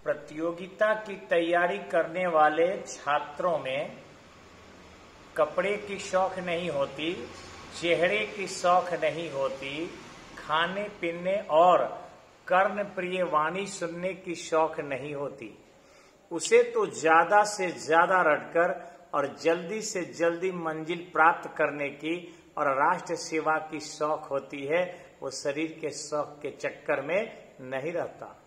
प्रतियोगिता की तैयारी करने वाले छात्रों में कपड़े की शौक नहीं होती, चेहरे की शौक नहीं होती, खाने पीने और कर्ण प्रिय वाणी सुनने की शौक नहीं होती। उसे तो ज्यादा से ज्यादा रटकर और जल्दी से जल्दी मंजिल प्राप्त करने की और राष्ट्र सेवा की शौक होती है। वो शरीर के शौक के चक्कर में नहीं रहता।